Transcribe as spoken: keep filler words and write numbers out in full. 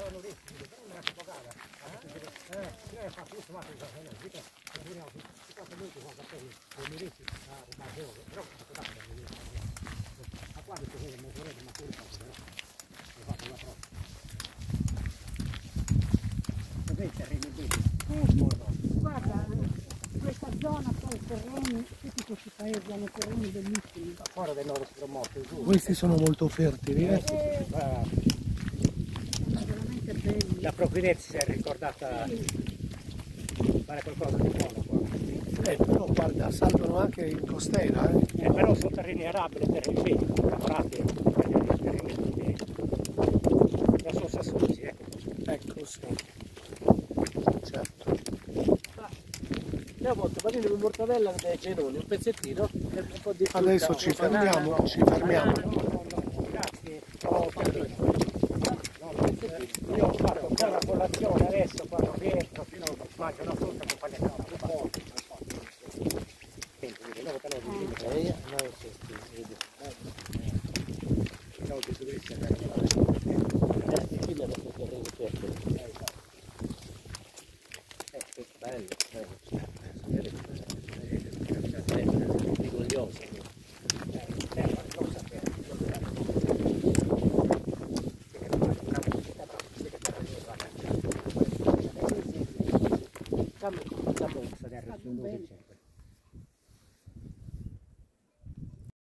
Guarda, questa zona poi terreni, tutti questi paesi hanno terreni bellissimi. Fuori dei loro promotti. Questi sono molto fertili, eh? Eh, sono veramente belli. La provvidenza si è ricordata di fare qualcosa di buono qua. Eh, però guarda, salgono anche in costiera, eh? Eh, però sono terreni arabili, terreni fini, lavorati, terreni fini. Non sono sassosi, ecco. Ecco, sì. Certo. Una volta panini con mortadella dei cenoni, un pezzettino e un po' di frutta. Adesso ci fermiamo, ci fermiamo. Grazie. Oh, io ho fatto un po' la colazione adesso, quando rientro, fino a mangio una frutta con panettone. Siamo, siamo,